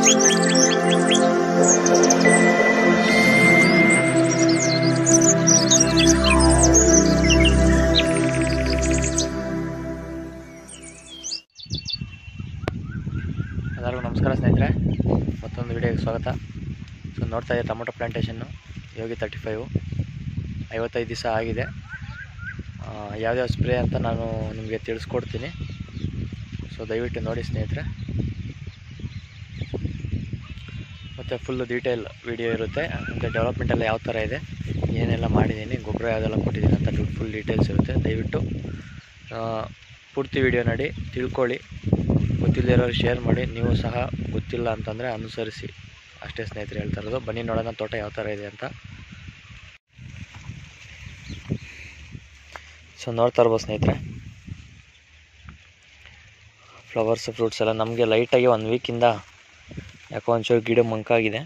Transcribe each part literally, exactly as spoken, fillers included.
ಎಲ್ಲರಿಗೂ ನಮಸ್ಕಾರ ಸ್ನೇಹಿತರೆ, ಮತ್ತೊಂದು ವಿಡಿಯೋಗೆ ಸ್ವಾಗತ. ಸೊ ನೋಡ್ತಾ ಇದ್ದೆ tomato plantation Yogi thirty five ಐವತ್ತೈದು ದಿವಸ ಆಗಿದೆ. ಯಾವ್ಯಾವ ಸ್ಪ್ರೇ ಅಂತ ನಾನು ನಿಮಗೆ ತಿಳಿಸ್ಕೊಡ್ತೀನಿ. ಸೊ ದಯವಿಟ್ಟು ನೋಡಿ ಸ್ನೇಹಿತರೆ, ಮತ್ತು ಫುಲ್ಲು ಡೀಟೇಲ್ ವಿಡಿಯೋ ಇರುತ್ತೆ. ಮತ್ತು ಡೆವಲಪ್ಮೆಂಟ್ ಎಲ್ಲ ಯಾವ ಥರ ಇದೆ, ಏನೆಲ್ಲ ಮಾಡಿದ್ದೀನಿ, ಗೊಬ್ಬರ ಯಾವುದೆಲ್ಲ ಕೊಟ್ಟಿದ್ದೀನಿ ಅಂತ ಫುಲ್ ಡೀಟೇಲ್ಸ್ ಇರುತ್ತೆ. ದಯವಿಟ್ಟು ಪೂರ್ತಿ ವಿಡಿಯೋ ನೋಡಿ ತಿಳ್ಕೊಳ್ಳಿ. ಗೊತ್ತಿಲ್ಲದಿರೋರು ಶೇರ್ ಮಾಡಿ, ನೀವು ಸಹ ಗೊತ್ತಿಲ್ಲ ಅಂತಂದರೆ ಅನುಸರಿಸಿ, ಅಷ್ಟೇ ಸ್ನೇಹಿತರೆ ಹೇಳ್ತಾ ಇರೋದು. ಬನ್ನಿ ನೋಡೋಣ ತೋಟ ಯಾವ ಥರ ಇದೆ ಅಂತ. ಸೊ ನೋಡ್ತಾ ಇರ್ಬೋದು ಸ್ನೇಹಿತರೆ, ಫ್ಲವರ್ಸ್ ಫ್ರೂಟ್ಸ್ ಎಲ್ಲ ನಮಗೆ ಲೈಟಾಗಿ ಒಂದು ವೀಕಿಂದ ಯಾಕೋ ಒಂಚೂರು ಗಿಡ ಮಂಕಾಗಿದೆ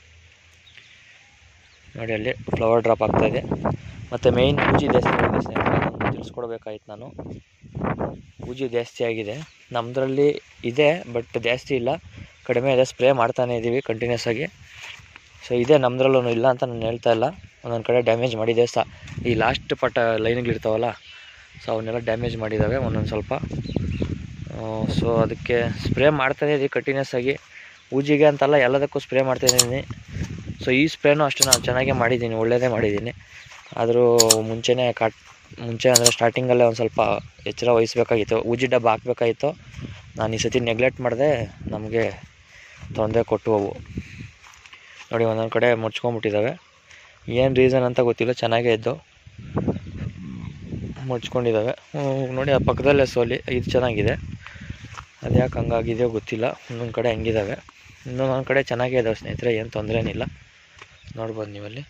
ನೋಡಿ. ಅಲ್ಲಿ ಫ್ಲವರ್ ಡ್ರಾಪ್ ಆಗ್ತಾಯಿದೆ. ಮತ್ತು ಮೇಯ್ನ್ ಪೂಜಿ ಜಾಸ್ತಿ ಆಗಿದೆ ಸ್ನೇಹಿತರೆ, ತಿಳಿಸ್ಕೊಡ್ಬೇಕಾಯ್ತು ನಾನು. ಪೂಜಿ ಜಾಸ್ತಿ ಆಗಿದೆ ನಮ್ಮದ್ರಲ್ಲಿ ಇದೆ, ಬಟ್ ಜಾಸ್ತಿ ಇಲ್ಲ, ಕಡಿಮೆ ಇದೆ. ಸ್ಪ್ರೇ ಮಾಡ್ತಾನೆ ಇದ್ದೀವಿ ಕಂಟಿನ್ಯೂಸ್ ಆಗಿ. ಸೊ ಇದೆ ನಮ್ಮದ್ರಲ್ಲೂ ಇಲ್ಲ ಅಂತ ನಾನು ಹೇಳ್ತಾ ಇಲ್ಲ. ಒಂದೊಂದು ಕಡೆ ಡ್ಯಾಮೇಜ್ ಮಾಡಿದೆ ಸಹ, ಈ ಲಾಸ್ಟ್ ಪಟ್ಟ ಲೈನ್ಗಳಿರ್ತಾವಲ್ಲ, ಸೊ ಅವನ್ನೆಲ್ಲ ಡ್ಯಾಮೇಜ್ ಮಾಡಿದ್ದಾವೆ ಒಂದೊಂದು ಸ್ವಲ್ಪ. ಸೊ ಅದಕ್ಕೆ ಸ್ಪ್ರೇ ಮಾಡ್ತಾನೆ ಇದ್ದೀವಿ ಕಂಟಿನ್ಯೂಸ್ ಆಗಿ. ಪೂಜಿಗೆ ಅಂತಲ್ಲ, ಎಲ್ಲದಕ್ಕೂ ಸ್ಪ್ರೇ ಮಾಡ್ತಾಯಿದ್ದೀನಿ. ಸೊ ಈ ಸ್ಪ್ರೇನೂ ಅಷ್ಟೇ ನಾನು ಚೆನ್ನಾಗೇ ಮಾಡಿದ್ದೀನಿ, ಒಳ್ಳೆಯದೇ ಮಾಡಿದ್ದೀನಿ. ಆದರೂ ಮುಂಚೆನೇ ಕಾಟ್ ಮುಂಚೆ ಅಂದರೆ ಸ್ಟಾರ್ಟಿಂಗಲ್ಲೇ ಒಂದು ಸ್ವಲ್ಪ ಎಚ್ಚರ ವಹಿಸ್ಬೇಕಾಗಿತ್ತು, ಊಜಿ ಡಬ್ಬ ಹಾಕಬೇಕಾಗಿತ್ತು. ನಾನು ಈ ಸತಿ ನೆಗ್ಲೆಕ್ಟ್ ಮಾಡಿದೆ, ನಮಗೆ ತೊಂದರೆ ಕೊಟ್ಟು ಅವು ನೋಡಿ. ಒಂದೊಂದು ಕಡೆ ಮುಚ್ಕೊಂಡ್ಬಿಟ್ಟಿದ್ದಾವೆ, ಏನು ರೀಸನ್ ಅಂತ ಗೊತ್ತಿಲ್ಲ. ಚೆನ್ನಾಗೇ ಇದ್ದು ಮುಚ್ಕೊಂಡಿದ್ದಾವೆ ನೋಡಿ. ಆ ಪಕ್ಕದಲ್ಲೇ ಸೋಲಿ ಇದು ಚೆನ್ನಾಗಿದೆ, ಅದು ಯಾಕೆ ಹಂಗಾಗಿದೆಯೋ ಗೊತ್ತಿಲ್ಲ. ಒಂದೊಂದು ಕಡೆ ಹಂಗಿದ್ದಾವೆ, ಇನ್ನೊಂದೊಂದು ಕಡೆ ಚೆನ್ನಾಗೇ ಇದ್ದಾವೆ ಸ್ನೇಹಿತರೆ, ಏನು ತೊಂದರೆ ಏನಿಲ್ಲ. ನೋಡ್ಬೋದು ನೀವಲ್ಲಿ.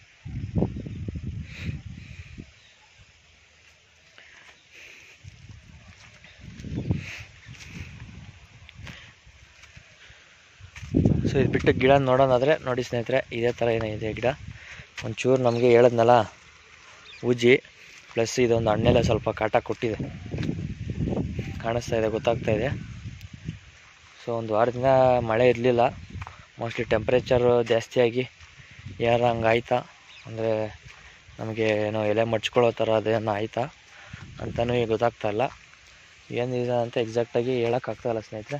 ಸೊ ಇದು ಬಿಟ್ಟು ಗಿಡ ನೋಡೋಣಾದರೆ ನೋಡಿ ಸ್ನೇಹಿತರೆ, ಇದೇ ಥರ ಏನಿದೆ ಗಿಡ. ಒಂಚೂರು ನಮಗೆ ಹೇಳಿದ್ನಲ್ಲ ಊಜಿ ಪ್ಲಸ್ ಇದೊಂದು ಹಣ್ಣೆಲ್ಲ ಸ್ವಲ್ಪ ಕಾಟ ಕೊಟ್ಟಿದೆ, ಕಾಣಿಸ್ತಾ ಇದೆ, ಗೊತ್ತಾಗ್ತಾ ಇದೆ. ಸೊ ಒಂದು ವಾರದಿಂದ ಮಳೆ ಇರಲಿಲ್ಲ, ಮೋಸ್ಟ್ಲಿ ಟೆಂಪ್ರೇಚರು ಜಾಸ್ತಿಯಾಗಿ ಯಾರು ಹಂಗಾಯ್ತಾ, ಅಂದರೆ ನಮಗೆ ಏನೋ ಎಲೆ ಮಡ್ಚ್ಕೊಳ್ಳೋ ಥರ ಅದೇನೋ ಆಯಿತಾ ಅಂತಲೂ ಈಗ ಗೊತ್ತಾಗ್ತಾಯಿಲ್ಲ. ಏನು ರೀಸನ್ ಅಂತ ಎಕ್ಸಾಕ್ಟಾಗಿ ಹೇಳೋಕ್ಕಾಗ್ತಾಯಿಲ್ಲ ಸ್ನೇಹಿತರೆ.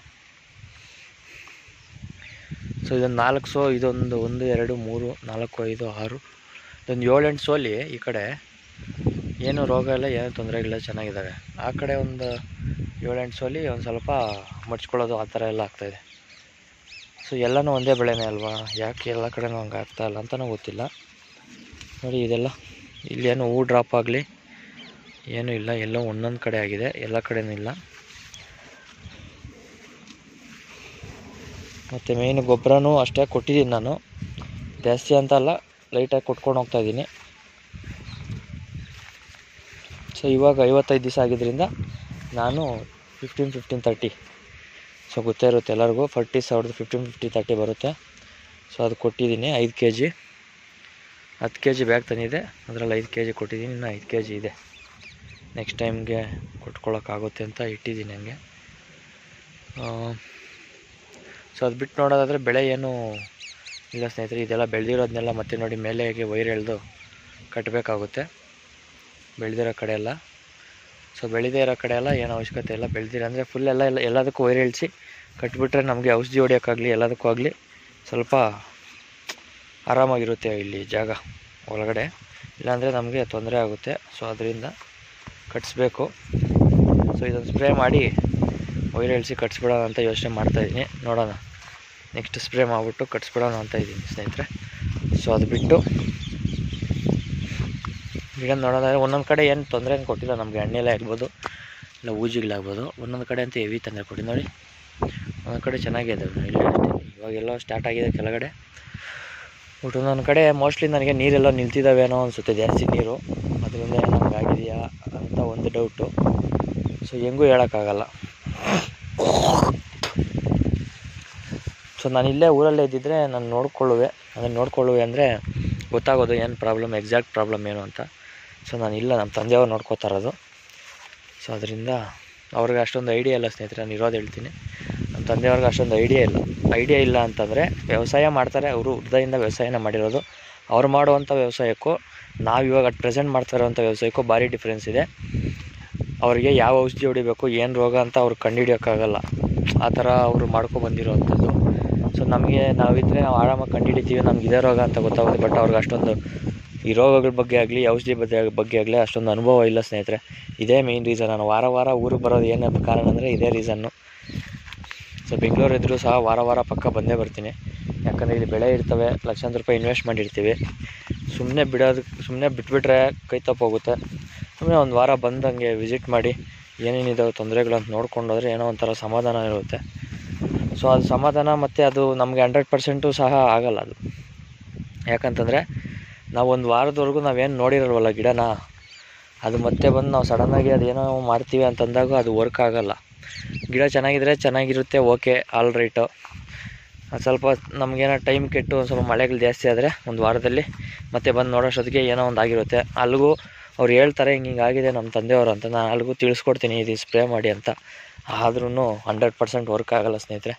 ಸೊ ಇದೊಂದು ನಾಲ್ಕು ಸೋ, ಇದೊಂದು ಒಂದು ಎರಡು ಮೂರು ನಾಲ್ಕು ಐದು ಆರು, ಇದೊಂದು ಏಳೆಂಟು ಸೋಲಿ. ಈ ಕಡೆ ಏನೂ ರೋಗ ಇಲ್ಲ, ಏನೂ ತೊಂದರೆಗಳಿಲ್ಲ, ಚೆನ್ನಾಗಿದ್ದಾವೆ. ಆ ಕಡೆ ಒಂದು ಏಳೆಂಟು ಸೋಲಿ ಒಂದು ಸ್ವಲ್ಪ ಮಡ್ಚ್ಕೊಳ್ಳೋದು ಆ ಥರ ಎಲ್ಲ ಆಗ್ತಾಯಿದೆ. ಸೊ ಎಲ್ಲನೂ ಒಂದೇ ಬೆಳೆನೇ ಅಲ್ವಾ, ಯಾಕೆ ಎಲ್ಲ ಕಡೆನೂ ಹಂಗೆ ಆಗ್ತಾಯಿಲ್ಲ ಅಂತಲೂ ಗೊತ್ತಿಲ್ಲ ನೋಡಿ. ಇದೆಲ್ಲ ಇಲ್ಲೇನು ಹೂ ಡ್ರಾಪ್ ಆಗಲಿ ಏನೂ ಇಲ್ಲ, ಎಲ್ಲೋ ಒಂದೊಂದು ಕಡೆ ಆಗಿದೆ, ಎಲ್ಲ ಕಡೆನೂ ಇಲ್ಲ. ಮತ್ತು ಮೇಯ್ನು ಗೊಬ್ಬರನೂ ಅಷ್ಟೇ ಕೊಟ್ಟಿದ್ದೀನಿ ನಾನು, ಜಾಸ್ತಿ ಅಂತ ಅಲ್ಲ, ಲೈಟಾಗಿ ಕೊಟ್ಕೊಂಡು ಹೋಗ್ತಾಯಿದ್ದೀನಿ. ಸೊ ಇವಾಗ ಐವತ್ತೈದು ದಿವಸ ಆಗಿದ್ದರಿಂದ ನಾನು ಫಿಫ್ಟೀನ್ ಫಿಫ್ಟೀನ್ ತರ್ಟಿ ಸೊ ಗೊತ್ತೇ ಇರುತ್ತೆ ಎಲ್ಲರಿಗೂ, ಫಾರ್ಟಿ ಸಾವಿರದ ಫಿಫ್ಟೀನ್ ಫಿಫ್ಟಿ ತರ್ಟಿ ಬರುತ್ತೆ. ಸೊ ಅದು ಕೊಟ್ಟಿದ್ದೀನಿ ಐದು ಕೆ ಜಿ, ಹತ್ತು ಕೆ ಜಿ ಬ್ಯಾಗ್ ತಂದಿದೆ, ಅದರಲ್ಲಿ ಐದು ಕೆ ಜಿ ಕೊಟ್ಟಿದ್ದೀನಿ. ಇನ್ನು ಐದು ಕೆ ಜಿ ಇದೆ, ನೆಕ್ಸ್ಟ್ ಟೈಮ್ಗೆ ಕೊಟ್ಕೊಳ್ಳೋಕ್ಕಾಗುತ್ತೆ ಅಂತ ಇಟ್ಟಿದ್ದೀನಿ ಹಂಗೆ. ಸೊ ಅದು ಬಿಟ್ಟು ನೋಡೋದಾದರೆ ಬೆಳೆ ಏನೂ ಇಲ್ಲ ಸ್ನೇಹಿತರೆ. ಇದೆಲ್ಲ ಬೆಳೆದಿರೋದನ್ನೆಲ್ಲ ಮತ್ತೆ ನೋಡಿ ಮೇಲೆಗೆ ವೈರ್ ಎಳೆದು ಕಟ್ಟಬೇಕಾಗುತ್ತೆ, ಬೆಳೆದಿರೋ ಕಡೆ ಎಲ್ಲ. ಸೊ ಬೆಳೆದೇ ಇರೋ ಕಡೆ ಎಲ್ಲ ಏನೋ ಅವಶ್ಯಕತೆ ಇಲ್ಲ, ಬೆಳೆದಿರೋ ಅಂದರೆ ಫುಲ್ ಎಲ್ಲ ಎಲ್ಲ ಎಲ್ಲದಕ್ಕೂ ವೈರ್ ಎಳಿಸಿ ಕಟ್ಟಿಬಿಟ್ರೆ ನಮಗೆ ಔಷಧಿ ಹೊಡಿಯೋಕ್ಕಾಗಲಿ ಎಲ್ಲದಕ್ಕೂ ಆಗಲಿ ಸ್ವಲ್ಪ ಆರಾಮಾಗಿರುತ್ತೆ ಇಲ್ಲಿ ಜಾಗ ಒಳಗಡೆ, ಇಲ್ಲಾಂದರೆ ನಮಗೆ ತೊಂದರೆ ಆಗುತ್ತೆ. ಸೊ ಅದರಿಂದ ಕಟ್ಟಿಸ್ಬೇಕು. ಸೊ ಇದನ್ನು ಸ್ಪ್ರೇ ಮಾಡಿ ವೈರ್ ಎಳಿಸಿ ಕಟ್ಸ್ಬಿಡೋಣ ಅಂತ ಯೋಚನೆ ಮಾಡ್ತಾಯಿದ್ದೀನಿ. ನೋಡೋಣ, ನೆಕ್ಸ್ಟ್ ಸ್ಪ್ರೇ ಮಾಡಿಬಿಟ್ಟು ಕಟ್ಸ್ಬಿಡೋಣ ಅಂತ ಇದ್ದೀನಿ ಸ್ನೇಹಿತರೆ. ಸೊ ಅದು ಬಿಟ್ಟು ಗಿಡ ನೋಡೋದಾದರೆ ಒಂದೊಂದು ಕಡೆ ಏನು ತೊಂದರೆ ಏನು ಕೊಟ್ಟಿಲ್ಲ ನಮಗೆ, ಎಣ್ಣೆಲೆ ಆಗ್ಬೋದು ಇಲ್ಲ ಊಜಿಗಳಾಗ್ಬೋದು. ಒಂದೊಂದು ಕಡೆ ಅಂತ ಹೆವಿ ತೊಂದರೆ ಕೊಟ್ಟು ನೋಡಿ, ಒಂದೊಂದು ಕಡೆ ಚೆನ್ನಾಗಿದೆ. ಇಲ್ಲಿ ಇವಾಗೆಲ್ಲೋ ಸ್ಟಾರ್ಟ್ ಆಗಿದೆ ಕೆಳಗಡೆ, ಬಟ್ ಒಂದೊಂದು ಕಡೆ ಮೋಸ್ಟ್ಲಿ ನನಗೆ ನೀರೆಲ್ಲ ನಿಲ್ತಿದ್ದಾವೇನೋ ಅನಿಸುತ್ತೆ, ಜಾಸ್ತಿ ನೀರು, ಅದರಿಂದ ನಮ್ಗೆ ಆಗಿದೆಯಾ ಅಂತ ಒಂದು ಡೌಟು. ಸೊ ಹೆಂಗೂ ಹೇಳೋಕ್ಕಾಗಲ್ಲ. ಸೊ ನಾನು ಇಲ್ಲೇ ಊರಲ್ಲೇ ಇದ್ದಿದ್ದರೆ ನಾನು ನೋಡ್ಕೊಳ್ಳುವೆ, ಅದನ್ನು ನೋಡ್ಕೊಳ್ಳುವೆ ಅಂದರೆ ಗೊತ್ತಾಗೋದು ಏನು ಪ್ರಾಬ್ಲಮ್, ಎಕ್ಸಾಕ್ಟ್ ಪ್ರಾಬ್ಲಮ್ ಏನು ಅಂತ. ಸೊ ನಾನು ಇಲ್ಲ, ನಮ್ಮ ತಂದೆಯವ್ರು ನೋಡ್ಕೋತಾ ಇರೋದು. ಸೊ ಅದರಿಂದ ಅವ್ರಿಗೆ ಅಷ್ಟೊಂದು ಐಡಿಯಾ ಇಲ್ಲ ಸ್ನೇಹಿತರೆ, ನಾನು ಇರೋದು ಹೇಳ್ತೀನಿ. ನಮ್ಮ ನಮ್ಮ ತಂದೆಯವ್ರಿಗೆ ಅಷ್ಟೊಂದು ಐಡಿಯಾ ಇಲ್ಲ ಐಡಿಯಾ ಇಲ್ಲ ಅಂತಂದರೆ ವ್ಯವಸಾಯ ಮಾಡ್ತಾರೆ, ಅವರು ಹೃದಯದಿಂದ ವ್ಯವಸಾಯನ ಮಾಡಿರೋದು. ಅವ್ರು ಮಾಡುವಂಥ ವ್ಯವಸಾಯಕ್ಕೂ ನಾವು ಇವಾಗ ಅಟ್ ಪ್ರೆಸೆಂಟ್ ಮಾಡ್ತಾ ಇರೋವಂಥ ವ್ಯವಸಾಯಕ್ಕೂ ಭಾರಿ ಡಿಫ್ರೆನ್ಸ್ ಇದೆ. ಅವರಿಗೆ ಯಾವ ಔಷಧಿ ಹೊಡಿಬೇಕು, ಏನು ರೋಗ ಅಂತ ಅವ್ರು ಕಂಡುಹಿಡಿಯೋಕ್ಕಾಗಲ್ಲ. ಆ ಥರ ಅವರು ಮಾಡ್ಕೊಬಂದಿರೋವಂಥದ್ದು. ಸೊ ನಮಗೆ ನಾವಿದ್ದರೆ ನಾವು ಆರಾಮಾಗಿ ಕಂಡುಹಿಡಿತೀವಿ, ನಮ್ಗೆ ಇದೇ ರೋಗ ಅಂತ ಗೊತ್ತಾಗುತ್ತೆ. ಬಟ್ ಅವ್ರಿಗೆ ಅಷ್ಟೊಂದು ಈ ರೋಗಗಳ ಬಗ್ಗೆ ಆಗಲಿ ಔಷಧಿ ಬಗ್ಗೆ ಬಗ್ಗೆ ಆಗಲಿ ಅಷ್ಟೊಂದು ಅನುಭವ ಇಲ್ಲ ಸ್ನೇಹಿತರೆ. ಇದೇ ಮೇಯ್ನ್ ರೀಸನ್. ನಾನು ವಾರ ವಾರ ಊರಿಗೆ ಬರೋದು ಏನಪ್ಪ ಕಾರಣ ಅಂದರೆ ಇದೇ ರೀಸನ್ನು. ಸೊ ಬೆಂಗಳೂರು ಇದ್ದರೂ ಸಹ ವಾರ ವಾರ ಪಕ್ಕ ಬಂದೇ ಬರ್ತೀನಿ. ಯಾಕಂದರೆ ಇಲ್ಲಿ ಬೆಳೆ ಇರ್ತವೆ, ಲಕ್ಷಾಂತರ ರೂಪಾಯಿ ಇನ್ವೆಸ್ಟ್ ಮಾಡಿರ್ತೀವಿ. ಸುಮ್ಮನೆ ಬಿಡೋದು ಸುಮ್ಮನೆ ಬಿಟ್ಬಿಟ್ರೆ ಕೈ ತಪ್ಪೋಗುತ್ತೆ. ಸುಮ್ಮನೆ ಒಂದು ವಾರ ಬಂದಂಗೆ ವಿಸಿಟ್ ಮಾಡಿ ಏನೇನಿದಾವೆ ತೊಂದರೆಗಳು ಅಂತ ನೋಡ್ಕೊಂಡು ಹೋದರೆ ಏನೋ ಒಂಥರ ಸಮಾಧಾನ ಇರುತ್ತೆ. ಸೊ ಅದು ಸಮಾಧಾನ ಮತ್ತು ಅದು ನಮಗೆ ಹಂಡ್ರೆಡ್ ಪರ್ಸೆಂಟು ಸಹ ಆಗೋಲ್ಲ ಅದು. ಯಾಕಂತಂದರೆ ನಾವು ಒಂದು ವಾರದವರೆಗೂ ನಾವೇನು ನೋಡಿರಲ್ವಲ್ಲ ಗಿಡನ, ಅದು ಮತ್ತೆ ಬಂದು ನಾವು ಸಡನ್ನಾಗಿ ಅದೇನೋ ಮಾಡ್ತೀವಿ ಅಂತಂದಾಗ ಅದು ವರ್ಕ್ ಆಗೋಲ್ಲ. ಗಿಡ ಚೆನ್ನಾಗಿದ್ರೆ ಚೆನ್ನಾಗಿರುತ್ತೆ, ಓಕೆ ಆಲ್ ರೈಟು. ಅದು ಸ್ವಲ್ಪ ನಮಗೇನೋ ಟೈಮ್ ಕೆಟ್ಟು ಒಂದು ಸ್ವಲ್ಪ ಮಳೆಗಳು ಜಾಸ್ತಿ ಆದರೆ ಒಂದು ವಾರದಲ್ಲಿ ಮತ್ತೆ ಬಂದು ನೋಡೋಷ್ಟೊತ್ತಿಗೆ ಏನೋ ಒಂದು ಆಗಿರುತ್ತೆ. ಅಲ್ಲಿಗೂ ಅವ್ರು ಹೇಳ್ತಾರೆ ಹಿಂಗೆ ಹಿಂಗೆ ಆಗಿದೆ ನಮ್ಮ ತಂದೆಯವರು ಅಂತ. ನಾನು ಅಲ್ಲಿಗೂ ತಿಳಿಸ್ಕೊಡ್ತೀನಿ ಇದು ಸ್ಪ್ರೇ ಮಾಡಿ ಅಂತ. ಆದ್ರೂ ಹಂಡ್ರೆಡ್ ಪರ್ಸೆಂಟ್ ವರ್ಕ್ ಆಗೋಲ್ಲ ಸ್ನೇಹಿತರೆ.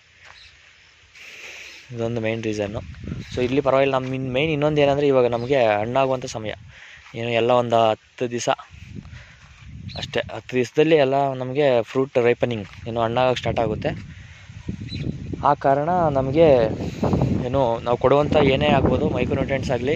ಇದೊಂದು ಮೇಯ್ನ್ ರೀಸನ್ನು. ಸೊ ಇಲ್ಲಿ ಪರವಾಗಿಲ್ಲ. ನಮ್ಮ ಇನ್ನು ಮೇಯ್ನ್ ಇನ್ನೊಂದು ಏನಂದರೆ ಇವಾಗ ನಮಗೆ ಹಣ್ಣಾಗುವಂಥ ಸಮಯ ಏನು ಎಲ್ಲ ಒಂದು ಹತ್ತು ದಿವಸ ಅಷ್ಟೇ. ಹತ್ತು ದಿವಸದಲ್ಲಿ ಎಲ್ಲ ನಮಗೆ ಫ್ರೂಟ್ ರೈಪನಿಂಗ್ ಏನು ಹಣ್ಣಾಗೋಕ್ಕೆ ಸ್ಟಾರ್ಟ್ ಆಗುತ್ತೆ. ಆ ಕಾರಣ ನಮಗೆ ಏನು ನಾವು ಕೊಡುವಂಥ ಏನೇ ಆಗ್ಬೋದು, ಮೈಕ್ರೋನ್ಯೂಟ್ರಿಯೆಂಟ್ಸ್ ಆಗಲಿ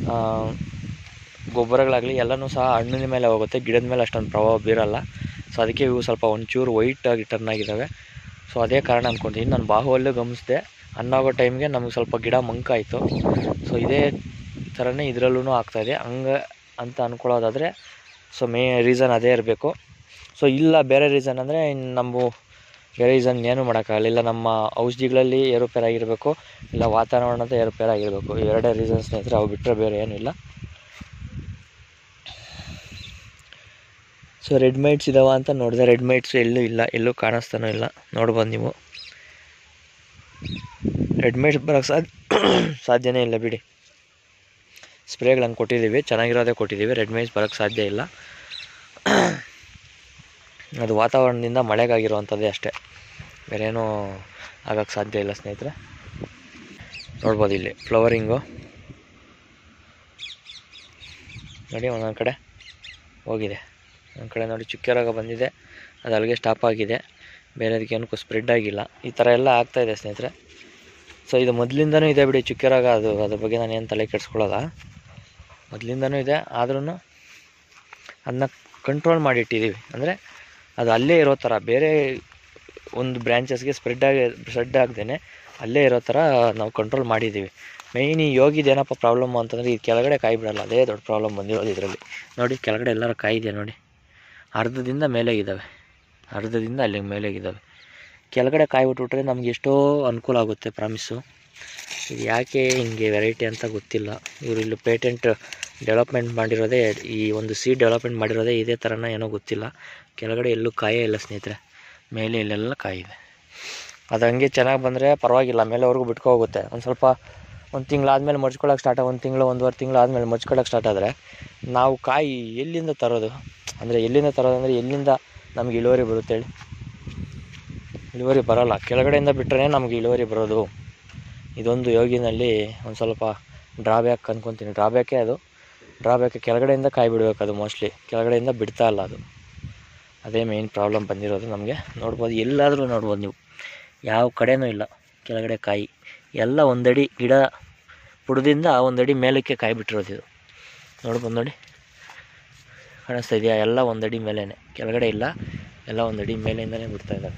ಗೊಬ್ಬರಗಳಾಗಲಿ ಎಲ್ಲನೂ ಸಹ ಹಣ್ಣಿನ ಮೇಲೆ ಹೋಗುತ್ತೆ, ಗಿಡದ ಮೇಲೆ ಅಷ್ಟೊಂದು ಪ್ರಭಾವ ಬೀರಲ್ಲ. ಸೊ ಅದಕ್ಕೆ ಇವು ಸ್ವಲ್ಪ ಒಂಚೂರು ವೈಟಾಗಿ ಟರ್ನ್ ಆಗಿದ್ದಾವೆ. ಸೊ ಅದೇ ಕಾರಣ ಅಂದ್ಕೊತೀನಿ. ನಾನು ಬಾಹುವಲ್ಲೂ ಗಮನಿಸಿದೆ, ಹಣ್ಣಾಗೋ ಟೈಮ್ಗೆ ನಮಗೆ ಸ್ವಲ್ಪ ಗಿಡ ಮಂಕಾಯಿತು. ಸೊ ಇದೇ ಥರನೇ ಇದರಲ್ಲೂ ಆಗ್ತಾಯಿದೆ ಹಂಗೆ ಅಂತ ಅಂದ್ಕೊಳ್ಳೋದಾದರೆ ಸೊ ಮೇ ರೀಸನ್ ಅದೇ ಇರಬೇಕು. ಸೊ ಇಲ್ಲ ಬೇರೆ ರೀಸನ್ ಅಂದರೆ ಇನ್ನು ನಮ್ಮ ಬೇರೆ ರೀಸನ್ ಏನೂ ಮಾಡೋಕ್ಕಾಗಲ್ಲ. ಇಲ್ಲ ನಮ್ಮ ಔಷಧಿಗಳಲ್ಲಿ ಏರುಪೇರಾಗಿರಬೇಕು, ಇಲ್ಲ ವಾತಾವರಣದ ಏರುಪೇರಾಗಿರಬೇಕು. ಎರಡೇ ರೀಸನ್ ಸ್ನೇಹಿತರೆ, ಅವು ಬಿಟ್ಟರೆ ಬೇರೆ ಏನೂ ಇಲ್ಲ. ಸೊ ರೆಡ್ ಮೈಟ್ಸ್ ಇದ್ದಾವೆ ಅಂತ ನೋಡಿದೆ, ರೆಡ್ ಮೈಟ್ಸ್ ಎಲ್ಲೂ ಇಲ್ಲ, ಎಲ್ಲೂ ಕಾಣಿಸ್ತಾನೂ ಇಲ್ಲ. ನೋಡ್ಬೋದು ನೀವು, ರೆಡ್ ಮೈಟ್ಸ್ ಬರೋಕ್ಕೆ ಸಾಧ್ಯ ಸಾಧ್ಯನೇ ಇಲ್ಲ ಬಿಡಿ. ಸ್ಪ್ರೇಗಳನ್ನು ಕೊಟ್ಟಿದ್ದೀವಿ, ಚೆನ್ನಾಗಿರೋದೇ ಕೊಟ್ಟಿದ್ದೀವಿ, ರೆಡ್ ಮೈಟ್ಸ್ ಬರೋಕ್ಕೆ ಸಾಧ್ಯ ಇಲ್ಲ. ಅದು ವಾತಾವರಣದಿಂದ ಮಳೆಗಾಗಿರುವಂಥದ್ದೇ ಅಷ್ಟೇ, ಬೇರೇನೂ ಆಗೋಕ್ಕೆ ಸಾಧ್ಯ ಇಲ್ಲ ಸ್ನೇಹಿತರೆ. ನೋಡ್ಬೋದು ಇಲ್ಲಿ ಫ್ಲವರಿಂಗು ನೋಡಿ, ಒಂದೊಂದು ಕಡೆ ಹೋಗಿದೆ, ಒಂದು ಕಡೆ ನೋಡಿ ಚುಕ್ಕೆ ರೋಗ ಬಂದಿದೆ, ಅದು ಅಲ್ಲಿಗೆ ಸ್ಟಾಪ್ ಆಗಿದೆ, ಬೇರೆದಕ್ಕೆ ಏನಕ್ಕೂ ಸ್ಪ್ರೆಡ್ ಆಗಿಲ್ಲ. ಈ ಥರ ಎಲ್ಲ ಆಗ್ತಾಯಿದೆ ಸ್ನೇಹಿತರೆ. ಸೊ ಇದು ಮೊದಲಿಂದನೂ ಇದೆ ಬಿಡಿ ಚುಕ್ಕೆ ರೋಗ, ಅದು ಅದ್ರ ಬಗ್ಗೆ ನಾನು ಏನು ತಲೆ ಕೆಡಿಸ್ಕೊಳ್ಳೋಲ್ಲ, ಮೊದಲಿಂದನೂ ಇದೆ. ಆದ್ರೂ ಅದನ್ನ ಕಂಟ್ರೋಲ್ ಮಾಡಿಟ್ಟಿದ್ದೀವಿ. ಅಂದರೆ ಅದು ಅಲ್ಲೇ ಇರೋ ಥರ, ಬೇರೆ ಒಂದು ಬ್ರ್ಯಾಂಚಸ್ಗೆ ಸ್ಪ್ರೆಡ್ ಆಗಿ ಸ್ಪ್ರೆಡ್ ಆಗದೇ ಅಲ್ಲೇ ಇರೋ ಥರ ನಾವು ಕಂಟ್ರೋಲ್ ಮಾಡಿದ್ದೀವಿ. ಮೇಯ್ನ್ ಈ ಯೋಗಿದು ಏನಪ್ಪ ಪ್ರಾಬ್ಲಮ್ಮು ಅಂತಂದರೆ ಈ ಕೆಳಗಡೆ ಕಾಯಿ ಬಿಡೋಲ್ಲ, ಅದೇ ದೊಡ್ಡ ಪ್ರಾಬ್ಲಮ್ ಬಂದಿರೋದು ಇದರಲ್ಲಿ. ನೋಡಿ ಕೆಳಗಡೆ ಎಲ್ಲರ ಕಾಯಿ ಇದೆ ನೋಡಿ, ಅರ್ಧದಿಂದ ಮೇಲೆಗಿದ್ದಾವೆ, ಅರ್ಧದಿಂದ ಅಲ್ಲಿಗೆ ಮೇಲೆಗಿದ್ದಾವೆ. ಕೆಳಗಡೆ ಕಾಯಿ ಬಿಟ್ಬಿಟ್ರೆ ನಮ್ಗೆ ಎಷ್ಟೋ ಅನುಕೂಲ ಆಗುತ್ತೆ ಪ್ರಾಮಿಸ್ಸು. ಇದು ಯಾಕೆ ಹಿಂಗೆ ವೆರೈಟಿ ಅಂತ ಗೊತ್ತಿಲ್ಲ. ಇವರು ಇಲ್ಲಿ ಪೇಟೆಂಟ್ ಡೆವಲಪ್ಮೆಂಟ್ ಮಾಡಿರೋದೇ, ಈ ಒಂದು ಸೀಡ್ ಡೆವಲಪ್ಮೆಂಟ್ ಮಾಡಿರೋದೇ ಇದೇ ಥರನ ಏನೋ ಗೊತ್ತಿಲ್ಲ. ಕೆಳಗಡೆ ಎಲ್ಲೂ ಕಾಯೇ ಇಲ್ಲ ಸ್ನೇಹಿತರೆ, ಮೇಲೆ ಇಲ್ಲೆಲ್ಲ ಕಾಯಿ ಇದೆ. ಅದು ಹಂಗೆ ಚೆನ್ನಾಗಿ ಬಂದರೆ ಪರವಾಗಿಲ್ಲ, ಮೇಲೆವರೆಗೂ ಬಿಟ್ಕೊ ಹೋಗುತ್ತೆ. ಒಂದು ಸ್ವಲ್ಪ ಒಂದು ತಿಂಗಳಾದಮೇಲೆ ಮರ್ಚ್ಕೊಳ್ಳೋಕೆ ಸ್ಟಾರ್ಟ್ ಒಂದು ತಿಂಗಳು ಒಂದುವರೆ ತಿಂಗಳು ಆದಮೇಲೆ ಮರ್ಚ್ಕೊಳ್ಳೋಕೆ ಸ್ಟಾರ್ಟ್ ಆದರೆ ನಾವು ಕಾಯಿ ಎಲ್ಲಿಂದ ತರೋದು, ಅಂದರೆ ಎಲ್ಲಿಂದ ತರೋದು ಅಂದರೆ ಎಲ್ಲಿಂದ ನಮಗೆ ಇಳುವರಿ ಬರುತ್ತೆ ಹೇಳಿ? ಇಳುವರಿ ಬರೋಲ್ಲ, ಕೆಳಗಡೆಯಿಂದ ಬಿಟ್ಟರೆ ನಮಗೆ ಇಳುವರಿ ಬರೋದು. ಇದೊಂದು ಯೋಗಿನಲ್ಲಿ ಒಂದು ಸ್ವಲ್ಪ ಡ್ರಾಬ್ಯಾಕ್ ಅಂದ್ಕೊತೀನಿ, ಡ್ರಾಬ್ಯಾಕೇ ಅದು. ಡ್ರಾಬ್ಯಾಕ್ ಕೆಳಗಡೆಯಿಂದ ಕಾಯಿ ಬಿಡಬೇಕು, ಅದು ಮೋಸ್ಟ್ಲಿ ಕೆಳಗಡೆಯಿಂದ ಬಿಡ್ತಾ ಇಲ್ಲ ಅದು. ಅದೇ ಮೇಯ್ನ್ ಪ್ರಾಬ್ಲಮ್ ಬಂದಿರೋದು ನಮಗೆ. ನೋಡ್ಬೋದು, ಎಲ್ಲಾದರೂ ನೋಡ್ಬೋದು ನೀವು, ಯಾವ ಕಡೆನೂ ಇಲ್ಲ ಕೆಳಗಡೆ ಕಾಯಿ. ಎಲ್ಲ ಒಂದಡಿ ಗಿಡ ಬುಡದಿಂದ ಒಂದಡಿ ಮೇಲಕ್ಕೆ ಕಾಯಿ ಬಿಟ್ಟಿರೋದು ಇದು. ನೋಡ್ಬೋದು ನೋಡಿ, ಕಾಣಿಸ್ತಾ ಇದೆಯಾ? ಎಲ್ಲ ಒಂದಡಿ ಮೇಲೇ, ಕೆಳಗಡೆ ಇಲ್ಲ, ಎಲ್ಲ ಒಂದಡಿ ಮೇಲಿಂದಲೇ ಬಿಡ್ತಾ ಇದ್ದಾರೆ.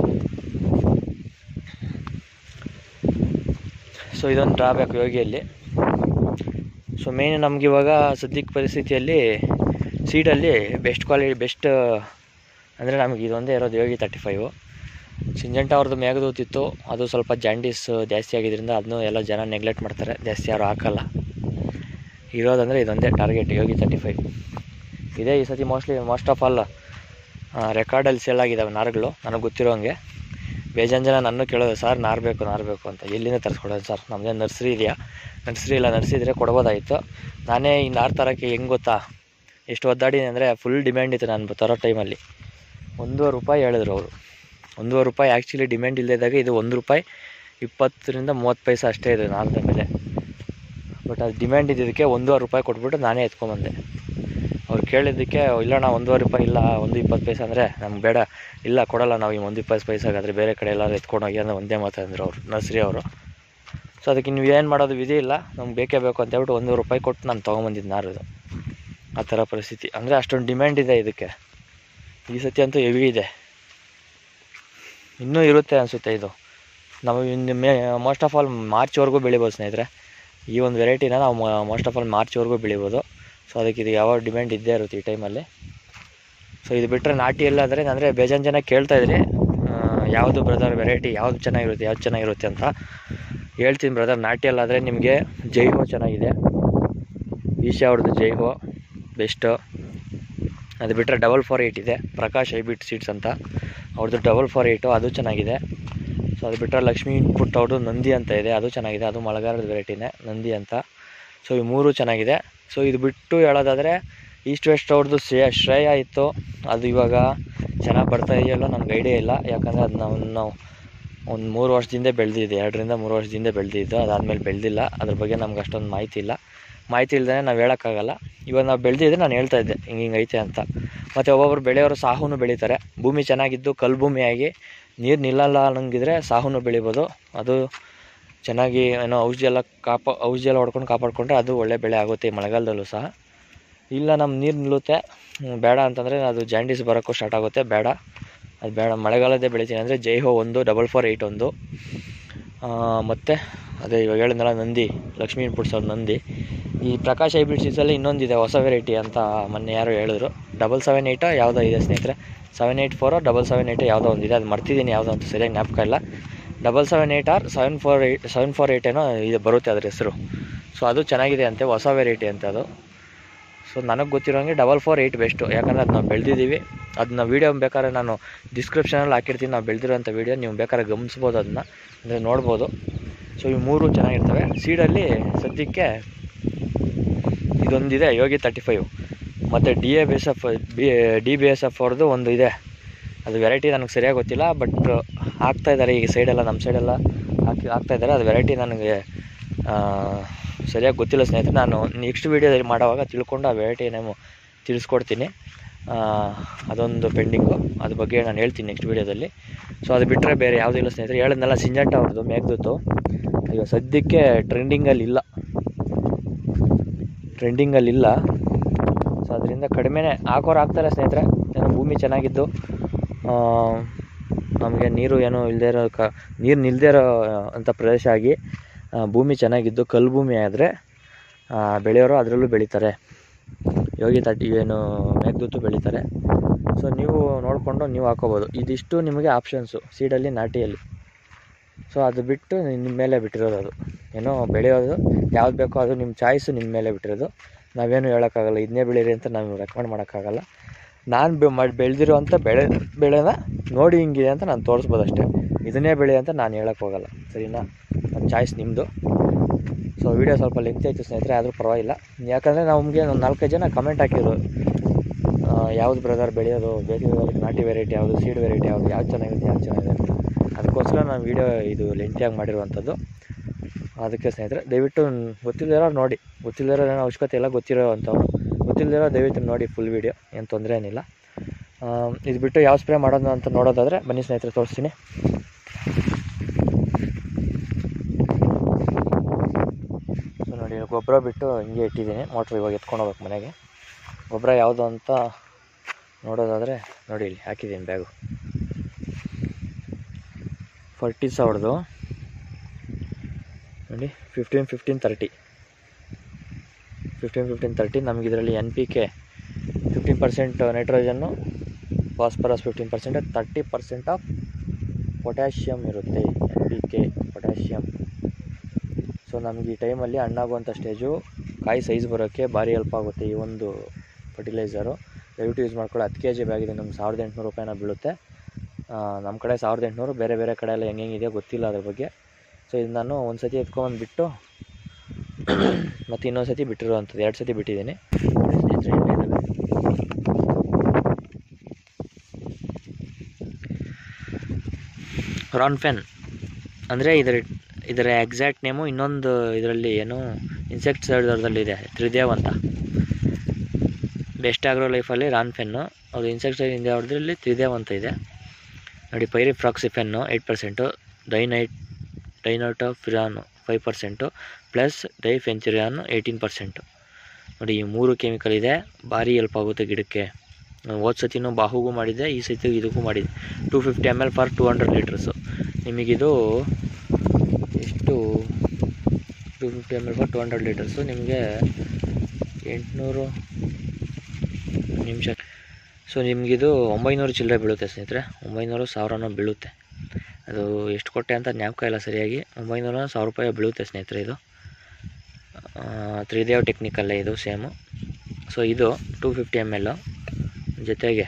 ಸೊ ಇದೊಂದು ಡ್ರಾಬ್ಯಾಕ್ ಯೋಗಿಯಲ್ಲಿ. ಸೊ ಮೇಯ್ನ್ ನಮ್ಗೆ ಇವಾಗ ಸದ್ಯಕ್ಕೆ ಪರಿಸ್ಥಿತಿಯಲ್ಲಿ ಸೀಡಲ್ಲಿ ಬೆಸ್ಟ್ ಕ್ವಾಲಿಟಿ ಬೆಸ್ಟ್ ಅಂದರೆ ನಮಗೆ ಇದೊಂದೇ ಇರೋದು ಯೋಗಿ ತರ್ಟಿ ಫೈವು. ಸಿಂಜೆಂಟ ಅವ್ರದ್ದು ಮೇಘದೂತಿತ್ತು, ಅದು ಸ್ವಲ್ಪ ಜಾಂಡೀಸ್ ಜಾಸ್ತಿ ಆಗಿದ್ದರಿಂದ ಅದನ್ನೂ ಎಲ್ಲ ಜನ ನೆಗ್ಲೆಕ್ಟ್ ಮಾಡ್ತಾರೆ, ಜಾಸ್ತಿ ಯಾರು ಹಾಕಲ್ಲ. ಇರೋದಂದರೆ ಇದೊಂದೇ ಟಾರ್ಗೆಟ್, ಯೋಗಿ ತರ್ಟಿ ಫೈವ್ ಇದೇ ಈ ಸತಿ ಮೋಸ್ಟ್ಲಿ ಮೋಸ್ಟ್ ಆಫ್ ಆಲ್ ರೆಕಾರ್ಡಲ್ಲಿ ಸೇಲ್ ಆಗಿದ್ದಾವೆ ನಾರುಗಳು. ನನಗೆ ಗೊತ್ತಿರೋ ಹಂಗೆ ಬೇಜಾನ್ ಜನ ನನ್ನ ಕೇಳೋದು, ಸರ್ ನಾರು ಬೇಕು ನಾರು ಬೇಕು ಅಂತ. ಎಲ್ಲಿಂದ ತರಿಸ್ಕೊಡೋದು ಸರ್, ನಮ್ಮದೇ ನರ್ಸರಿ ಇದೆಯಾ? ನರ್ಸರಿ ಇಲ್ಲ, ನರ್ಸರಿ ಇದ್ದರೆ ಕೊಡ್ಬೋದಾಯಿತು. ನಾನೇ ಈ ನಾರು ತರೋಕ್ಕೆ ಹೆಂಗೆ ಗೊತ್ತಾ, ಎಷ್ಟು ಒದ್ದಾಡಿದೆ ಅಂದರೆ ಫುಲ್ ಡಿಮ್ಯಾಂಡ್ ಇತ್ತು ನಾನು ತರೋ ಟೈಮಲ್ಲಿ. ಒಂದೂವರೆ ರೂಪಾಯಿ ಹೇಳಿದ್ರು ಅವರು, ಒಂದೂವರೆ ರೂಪಾಯಿ ಆ್ಯಕ್ಚುಲಿ ಡಿಮ್ಯಾಂಡ್ ಇಲ್ಲದಾಗ ಇದು ಒಂದು ರೂಪಾಯಿ ಇಪ್ಪತ್ತರಿಂದ ಮೂವತ್ತು ಪೈಸೆ ಅಷ್ಟೇ ಇದೆ ನಾಲ್ಕನೇ ಬೆಲೆ. ಬಟ್ ಅದು ಡಿಮ್ಯಾಂಡ್ ಇದ್ದಿದ್ದಕ್ಕೆ ಒಂದೂವರೆ ರೂಪಾಯಿ ಕೊಟ್ಬಿಟ್ಟು ನಾನೇ ಎತ್ಕೊಂಬಂದೆ. ಅವ್ರು ಕೇಳಿದ್ದಕ್ಕೆ ಇಲ್ಲಣ್ಣ ಒಂದೂವರೆ ರೂಪಾಯಿ ಇಲ್ಲ, ಒಂದು ಇಪ್ಪತ್ತು ಪೈಸೆ ಅಂದರೆ ನಮ್ಗೆ ಬೇಡ, ಇಲ್ಲ ಕೊಡೋಲ್ಲ ನಾವು ಈ ಒಂದು ಇಪ್ಪತ್ತು ಪೈಸೆಗಾದರೆ ಬೇರೆ ಕಡೆ ಎಲ್ಲರೂ ಎತ್ಕೊಂಡೋಗಿ ಅಂದರೆ ಒಂದೇ ಮಾತಂದ್ರು ಅವರು ನರ್ಸರಿ ಅವರು. ಸೊ ಅದಕ್ಕೆ ನೀವು ಏನು ಮಾಡೋದು ವಿಧಿ ಇಲ್ಲ, ನಮ್ಗೆ ಬೇಕೇ ಬೇಕು ಅಂತ ಹೇಳ್ಬಿಟ್ಟು ಒಂದೂವರೆ ರೂಪಾಯಿ ಕೊಟ್ಟು ನಾನು ತೊಗೊಂಬಂದಿದ್ದು ನಾರದು. ಆ ಥರ ಪರಿಸ್ಥಿತಿ ಅಂದರೆ ಅಷ್ಟೊಂದು ಡಿಮ್ಯಾಂಡ್ ಇದೆ ಇದಕ್ಕೆ. ಈ ಸತಿ ಅಂತೂ ಹೆವಿ ಇದೆ, ಇನ್ನೂ ಇರುತ್ತೆ ಅನಿಸುತ್ತೆ ಇದು. ನಾವು ಇನ್ನು ಮೇ ಮೋಸ್ಟ್ ಆಫ್ ಆಲ್ ಮಾರ್ಚ್ವರೆಗೂ ಬೆಳಿಬೋದು ಸ್ನೇಹಿತರೆ. ಈ ಒಂದು ವೆರೈಟಿನ ನಾವು ಮೋಸ್ಟ್ ಆಫ್ ಆಲ್ ಮಾರ್ಚ್ವರೆಗೂ ಬೆಳಿಬೋದು. ಸೊ ಅದಕ್ಕೆ ಇದು ಯಾವಾಗ ಡಿಮ್ಯಾಂಡ್ ಇದ್ದೇ ಇರುತ್ತೆ ಈ ಟೈಮಲ್ಲಿ. ಸೊ ಇದು ಬಿಟ್ಟರೆ ನಾಟಿ ಎಲ್ಲಾದರೆ ಅಂದರೆ ಬೇಜಾನ್ ಜನ ಕೇಳ್ತಾಯಿದ್ರಿ ಯಾವುದು ಬ್ರದರ್ ವೆರೈಟಿ ಯಾವುದು ಚೆನ್ನಾಗಿರುತ್ತೆ ಯಾವ್ದು ಚೆನ್ನಾಗಿರುತ್ತೆ ಅಂತ ಹೇಳ್ತೀನಿ ಬ್ರದರ್. ನಾಟಿ ಎಲ್ಲಾದರೆ ನಿಮಗೆ ಜೈಹೋ ಚೆನ್ನಾಗಿದೆ, ಈಶಾ ಅವ್ರದ್ದು ಜೈಹೋ ಬೆಸ್ಟು. ಅದು ಬಿಟ್ಟರೆ ಡಬಲ್ ಫೋರ್ ಏಯ್ಟ್ ಇದೆ, ಪ್ರಕಾಶ್ ಹೈಬ್ರಿಡ್ ಸೀಡ್ಸ್ ಅಂತ ಅವ್ರದ್ದು ಡಬಲ್ ಫೋರ್ ಏಯ್ಟು, ಅದು ಚೆನ್ನಾಗಿದೆ. ಸೊ ಅದು ಬಿಟ್ಟರೆ ಲಕ್ಷ್ಮೀ ಇನ್ಪುಟ್ ಅವ್ರದ್ದು ನಂದಿ ಅಂತ ಇದೆ, ಅದು ಚೆನ್ನಾಗಿದೆ, ಅದು ಮಳೆಗಾಲದ ವೆರೈಟಿನೇ ನಂದಿ ಅಂತ. ಸೊ ಈ ಮೂರು ಚೆನ್ನಾಗಿದೆ. ಸೊ ಇದು ಬಿಟ್ಟು ಹೇಳೋದಾದರೆ ಈಸ್ಟ್ ವೆಸ್ಟ್ ಅವ್ರದ್ದು ಶ್ರೇಯ ಶ್ರೇಯ ಇತ್ತು, ಅದು ಇವಾಗ ಚೆನ್ನಾಗಿ ಬರ್ತಾ ಇದೆಯಲ್ಲ ನನಗೆ ಐಡಿಯಾ ಇಲ್ಲ. ಯಾಕಂದರೆ ಅದು ನಾವು ನಾವು ಒಂದು ಮೂರು ವರ್ಷದಿಂದ ಬೆಳೆದಿದೆ, ಎರಡರಿಂದ ಮೂರು ವರ್ಷದಿಂದ ಬೆಳೆದಿದ್ದು, ಅದಾದಮೇಲೆ ಬೆಳೆದಿಲ್ಲ. ಅದ್ರ ಬಗ್ಗೆ ನಮ್ಗೆ ಅಷ್ಟೊಂದು ಮಾಹಿತಿ ಇಲ್ಲ. ಮಾಹಿತಿ ಇಲ್ಲದೇ ನಾವು ಹೇಳೋಕ್ಕಾಗಲ್ಲ. ಇವಾಗ ನಾವು ಬೆಳೆದಿದ್ದರೆ ನಾನು ಹೇಳ್ತಾ ಇದ್ದೆ ಹಿಂಗೆ ಹಿಂಗೆ ಐತೆ ಅಂತ. ಮತ್ತು ಒಬ್ಬೊಬ್ಬರು ಬೆಳೆಯೋರು ಸಾಹುನು ಬೆಳೀತಾರೆ. ಭೂಮಿ ಚೆನ್ನಾಗಿದ್ದು ಕಲ್ಲು ಭೂಮಿಯಾಗಿ ನೀರು ನಿಲ್ಲಲ್ಲ ಅನ್ನಂಗಿದ್ರೆ ಸಾಹುನು ಬೆಳಿಬೋದು. ಅದು ಚೆನ್ನಾಗಿ ಏನೋ ಔಷಧಿ ಎಲ್ಲ ಕಾಪ ಔಷಧಿ ಎಲ್ಲ ಹೊಡ್ಕೊಂಡು ಕಾಪಾಡಿಕೊಂಡ್ರೆ ಅದು ಒಳ್ಳೆ ಬೆಳೆ ಆಗುತ್ತೆ ಈ ಮಳೆಗಾಲದಲ್ಲೂ ಸಹ. ಇಲ್ಲ ನಮ್ಮ ನೀರು ನಿಲ್ಲುತ್ತೆ ಬೇಡ ಅಂತಂದರೆ ಅದು ಜಾಂಡೀಸ್ ಬರೋಕ್ಕೂ ಸ್ಟಾರ್ಟ್ ಆಗುತ್ತೆ, ಬೇಡ ಅದು ಬೇಡ. ಮಳೆಗಾಲದೇ ಬೆಳಿತೀನಿ ಅಂದರೆ ಜೈಹೋ ಒಂದು, ಡಬಲ್ ಫೋರ್ ಏಯ್ಟ್ ಒಂದು, ಮತ್ತು ಅದೇ ಇವಾಗ ಹೇಳಿದ್ನಲ್ಲ ನಂದಿ, ಲಕ್ಷ್ಮೀ ಇನ್ಪುಟ್ಸ್ ಅವ್ರ ನಂದಿ. ಈ ಪ್ರಕಾಶ್ ಹೈಬ್ರಿಡ್ ಸೀಡ್ಸಲ್ಲಿ ಇನ್ನೊಂದಿದೆ ಹೊಸ ವೆರೈಟಿ ಅಂತ ಮೊನ್ನೆ ಯಾರೋ ಹೇಳಿದ್ರು, ಡಬಲ್ ಸೆವೆನ್ ಏಯ್ಟೋ ಯಾವುದೋ ಇದೆ ಸ್ನೇಹಿತರೆ, ಸೆವೆನ್ ಏಯ್ಟ್ ಫೋರೋ ಡಬಲ್ ಸೆವೆನ್ ಏಯ್ಟೋ ಯಾವುದೋ ಒಂದಿದೆ, ಅದು ಮರ್ತಿದ್ದೀನಿ ಯಾವುದೋ ಅಂತ ಸರಿಯಾಗಿ ಜ್ಞಾಪಕ ಇಲ್ಲ. Double seven eight or seven four eight seven four eight ಏನೋ ಇದು ಬರುತ್ತೆ ಅದ್ರ ಹೆಸರು. ಸೊ ಅದು ಚೆನ್ನಾಗಿದೆ ಅಂತೆ, ಹೊಸ ವೆರೈಟಿ ಅಂತ ಅದು. ಸೊ ನನಗೆ ಗೊತ್ತಿರೋಂಗೆ ಡಬಲ್ ಫೋರ್ ಏಯ್ಟ್ ಬೆಸ್ಟು, ಯಾಕಂದರೆ ಅದು ನಾವು ಬೆಳೆದಿದ್ದೀವಿ. ಅದನ್ನ ವೀಡಿಯೋ ಬೇಕಾದ್ರೆ ನಾನು ಡಿಸ್ಕ್ರಿಪ್ಷನಲ್ಲಿ ಹಾಕಿರ್ತೀನಿ, ನಾವು ಬೆಳೆದಿರೋಂಥ ವೀಡಿಯೋ, ನೀವು ಬೇಕಾದ್ರೆ ಗಮನಿಸ್ಬೋದು ಅದನ್ನ, ಅಂದರೆ ನೋಡ್ಬೋದು. ಸೊ ಈ ಮೂರು ಚೆನ್ನಾಗಿರ್ತವೆ. ಸೀಡಲ್ಲಿ ಸದ್ಯಕ್ಕೆ ಇದೊಂದಿದೆ ಯೋಗಿ ತರ್ಟಿ ಫೈವ್, ಮತ್ತು D A B S F B D B S F ಅವ್ರದ್ದು ಒಂದು ಇದೆ. ಅದು ವೆರೈಟಿ ನನಗೆ ಸರಿಯಾಗಿ ಗೊತ್ತಿಲ್ಲ, ಬಟ್ ಹಾಕ್ತಾಯಿದ್ದಾರೆ ಈಗ ಸೈಡೆಲ್ಲ, ನಮ್ಮ ಸೈಡೆಲ್ಲ ಹಾಕಿ ಹಾಕ್ತಾಯಿದ್ದಾರೆ. ಅದು ವೆರೈಟಿ ನನಗೆ ಸರಿಯಾಗಿ ಗೊತ್ತಿಲ್ಲ ಸ್ನೇಹಿತರೆ. ನಾನು ನೆಕ್ಸ್ಟ್ ವೀಡಿಯೋದಲ್ಲಿ ಮಾಡೋವಾಗ ತಿಳ್ಕೊಂಡು ಆ ವೆರೈಟಿ ನೇಮು ತಿಳಿಸ್ಕೊಡ್ತೀನಿ. ಅದೊಂದು ಪೆಂಡಿಂಗು, ಅದ್ರ ಬಗ್ಗೆ ನಾನು ಹೇಳ್ತೀನಿ ನೆಕ್ಸ್ಟ್ ವೀಡಿಯೋದಲ್ಲಿ. ಸೊ ಅದು ಬಿಟ್ಟರೆ ಬೇರೆ ಯಾವುದೂ ಇಲ್ಲ ಸ್ನೇಹಿತರೆ. ಹೇಳಿದ್ನಲ್ಲ ಸಿಂಜಂಟ ಅವ್ರದ್ದು ಮೇಘದೂತು ಈಗ ಸದ್ಯಕ್ಕೆ ಟ್ರೆಂಡಿಂಗಲ್ಲಿಲ್ಲ ಟ್ರೆಂಡಿಂಗಲ್ಲಿಲ್ಲ ಸೊ ಅದರಿಂದ ಕಡಿಮೆನೇ ಹಾಕೋರು ಹಾಕ್ತಾರೆ ಸ್ನೇಹಿತರೆ. ಏನೋ ಭೂಮಿ ಚೆನ್ನಾಗಿದ್ದು ನಮಗೆ ನೀರು ಏನೋ ಇಲ್ಲದೇ ಇರೋ ಕ ನೀರು ನಿಲ್ಲದೇ ಇರೋ ಅಂಥ ಪ್ರದೇಶ ಆಗಿ ಭೂಮಿ ಚೆನ್ನಾಗಿದ್ದು ಕಲ್ಲು ಭೂಮಿ ಆದರೆ ಬೆಳೆಯೋರು ಅದರಲ್ಲೂ ಬೆಳೀತಾರೆ. ಯೋಗಿ ತರ್ಟಿ ಏನು ಮೇಘದೂತು ಬೆಳೀತಾರೆ. ಸೊ ನೀವು ನೋಡಿಕೊಂಡು ನೀವು ಹಾಕೋಬೋದು. ಇದಿಷ್ಟು ನಿಮಗೆ ಆಪ್ಷನ್ಸು ಸೀಡಲ್ಲಿ ನಾಟಿಯಲ್ಲಿ. ಸೊ ಅದು ಬಿಟ್ಟು ನಿಮ್ಮ ಮೇಲೆ ಬಿಟ್ಟಿರೋದು, ಅದು ಏನೋ ಬೆಳೆಯೋದು ಯಾವ್ದು ಬೇಕೋ ಅದು ನಿಮ್ಮ ಚಾಯ್ಸು, ನಿಮ್ಮ ಮೇಲೆ ಬಿಟ್ಟಿರೋದು. ನಾವೇನು ಹೇಳೋಕ್ಕಾಗಲ್ಲ, ಇದನ್ನೇ ಬೆಳೀರಿ ಅಂತ ನಾವು ರೆಕಮೆಂಡ್ ಮಾಡೋಕ್ಕಾಗಲ್ಲ. ನಾನು ಬೆ ಮಾಡಿ ಬೆಳೆದಿರೋ ಅಂಥ ಬೆಳೆ ಬೆಳೆನ ನೋಡಿ ಹಿಂಗಿದೆ ಅಂತ ನಾನು ತೋರಿಸ್ಬೋದು ಅಷ್ಟೇ. ಇದನ್ನೇ ಬೆಳೆ ಅಂತ ನಾನು ಹೇಳೋಕ್ಕೆ ಹೋಗಲ್ಲ, ಸರಿನಾ? ನನ್ನ ಚಾಯ್ಸ್ ನಿಮ್ಮದು. ಸೊ ವೀಡಿಯೋ ಸ್ವಲ್ಪ ಲೆಂತ್ ಆಯಿತು ಸ್ನೇಹಿತರೆ, ಆದರೂ ಪರವಾಗಿಲ್ಲ. ಯಾಕಂದರೆ ನಮಗೆ ಒಂದು ನಾಲ್ಕೈದು ಜನ ಕಮೆಂಟ್ ಹಾಕಿದ್ರು, ಯಾವುದು ಬ್ರದರ್ ಬೆಳೆಯೋದು, ಬೇಸಿಗೆ ನಾಟಿ ವೆರೈಟಿ ಯಾವುದು, ಸೀಡ್ ವೆರೈಟಿ ಯಾವುದು, ಯಾವ್ದು ಚೆನ್ನಾಗಿರುತ್ತೆ ಯಾವ್ದು ಚೆನ್ನಾಗಿದೆ ಅಂತ. ಅದಕ್ಕೋಸ್ಕರ ನಾನು ವೀಡಿಯೋ ಇದು ಲೆಂತಿಯಾಗಿ ಮಾಡಿರುವಂಥದ್ದು. ಅದಕ್ಕೆ ಸ್ನೇಹಿತರೆ ದಯವಿಟ್ಟು ಗೊತ್ತಿಲ್ಲದಿರೋ ನೋಡಿ, ಗೊತ್ತಿಲ್ಲದಿರೋ ಏನೋ ಅವಶ್ಯಕತೆ ಇಲ್ಲ, ಗೊತ್ತಿರೋ ಅಂಥವ್ರು ಗೊತ್ತಿಲ್ಲದಿರೋ ದಯವಿಟ್ಟು ನೋಡಿ ಫುಲ್ ವೀಡಿಯೋ, ಏನು ತೊಂದರೆ ಏನಿಲ್ಲ. ಇದು ಬಿಟ್ಟು ಯಾವ ಸ್ಪ್ರೇ ಮಾಡೋದು ಅಂತ ನೋಡೋದಾದರೆ ಬನ್ನಿ ಸ್ನೇಹಿತರೆ ತೋರಿಸ್ತೀನಿ. ಸೊ ನೋಡಿ ಗೊಬ್ಬರ ಬಿಟ್ಟು ಹಿಂಗೆ ಇಟ್ಟಿದ್ದೀನಿ, ಮೋಟ್ರ್ ಇವಾಗ ಎತ್ಕೊಂಡು ಹೋಗ್ಬೇಕು ಮನೆಗೆ. ಗೊಬ್ಬರ ಯಾವುದು ಅಂತ ನೋಡೋದಾದರೆ ನೋಡಿ ಇಲ್ಲಿ ಹಾಕಿದ್ದೀನಿ ಬ್ಯಾಗು. ಫರ್ಟಿಸ್ ಅವ್ರದ್ದು ನೋಡಿ fifteen fifteen thirty fifteen fifteen thirty ನಮಗೆ ಇದರಲ್ಲಿ N P K fifteen percent nitrogen, phosphorus fifteen percent, thirty percent of potassium ಇರುತ್ತೆ. N P K potassium. So ನಮಗೆ ಈ ಟೈಮಲ್ಲಿ ಹಣ್ಣಾಗುವಂಥ ಸ್ಟೇಜು, ಕಾಯಿ ಸೈಜ್ ಬರೋಕ್ಕೆ ಭಾರಿ ಹೆಲ್ಪ್ ಆಗುತ್ತೆ ಈ ಒಂದು ಫರ್ಟಿಲೈಸರು. ದಯವಿಟ್ಟು ಯೂಸ್ ಮಾಡ್ಕೊಳ್ಳಿ. ಹತ್ತು ಕೆ ಜಿ ಬ್ಯಾಗಿದೆ ನಮ್ಗೆ ಸಾವಿರದ ಎಂಟುನೂರು ರೂಪಾಯಿನ ಬೀಳುತ್ತೆ. ನಮ್ಮ ಕಡೆ ಸಾವಿರದ ಎಂಟುನೂರು, ಬೇರೆ ಬೇರೆ ಕಡೆ ಎಲ್ಲ ಹೆಂಗೆ ಹೆಂಗಿದೆ ಗೊತ್ತಿಲ್ಲ ಅದ್ರ ಬಗ್ಗೆ. ಸೊ ಇದು ನಾನು ಒಂದು ಸತಿ ಎತ್ಕೊಂಡ್ಬಿಟ್ಟು ಮತ್ತು ಇನ್ನೊಂದು ಸತಿ ಬಿಟ್ಟಿರುವಂಥದ್ದು, ಎರಡು ಸತಿ ಬಿಟ್ಟಿದ್ದೀನಿ. ರಾನ್ಫೆನ್ ಅಂದರೆ ಇದರ ಇದರ ಎಕ್ಸಾಕ್ಟ್ ನೇಮು ಇನ್ನೊಂದು ಇದರಲ್ಲಿ ಏನು ಇನ್ಸೆಕ್ಟಿಸೈಡ್ದಲ್ಲಿ ಇದೆ, ತ್ರಿದೇವ್ ಅಂತ. ಬೆಸ್ಟ್ ಆಗ್ರೋ ಲೈಫಲ್ಲಿ ರಾನ್ಫೆನ್ನು, ಅದು ಇನ್ಸೆಕ್ಟಿಸೈಡ್ ಇಂಡಿಯಾ ಹೊಡೆದ್ರಲ್ಲಿ ತ್ರಿದೇವ್ ಅಂತ ಇದೆ ನೋಡಿ. ಪೈರಿಫ್ರಾಕ್ಸಿಫೆನ್ನು ಏಯ್ಟ್ ಪರ್ಸೆಂಟು, ಡೈನೈಟ್ dinotefuran five percent, plus diafenthiuron eighteen percent ನೋಡಿ. ಈ ಮೂರು ಕೆಮಿಕಲ್ ಇದೆ, ಭಾರಿ ಹೆಲ್ಪ್ ಆಗುತ್ತೆ ಗಿಡಕ್ಕೆ. ಹೋದ ಸತಿನೂ ಬಾಹುಗೂ ಮಾಡಿದ್ದೆ, ಈ ಸತಿ ಇದಕ್ಕೂ ಮಾಡಿದ್ದೆ. Two fifty M L for two hundred litres. ನಿಮಗಿದು ಎಷ್ಟು two fifty M L for two hundred litres ನಿಮಗೆ ಎಂಟುನೂರು ನಿಮಿಷ. ಸೊ ನಿಮಗಿದು ಒಂಬೈನೂರು ಚಿಲ್ಲರೆ ಬೀಳುತ್ತೆ ಸ್ನೇಹಿತರೆ, ಒಂಬೈನೂರು ಸಾವಿರನೂ ಬೀಳುತ್ತೆ. ಅದು ಎಷ್ಟು ಕೊಟ್ಟೆ ಅಂತ ಜ್ಞಾಪಕ ಇಲ್ಲ ಸರಿಯಾಗಿ, ಒಂಬೈನೂರ ಸಾವಿರ ರೂಪಾಯಿ ಬೀಳುತ್ತೆ ಸ್ನೇಹಿತರೆ. ಇದು ತ್ರಿದೇವ್ ಟೆಕ್ನಿಕಲ್ಲೇ ಇದು ಸೇಮು. ಸೊ ಇದು ಟೂ ಫಿಫ್ಟಿ ಎಮ್ ಎಲ್ ಜೊತೆಗೆ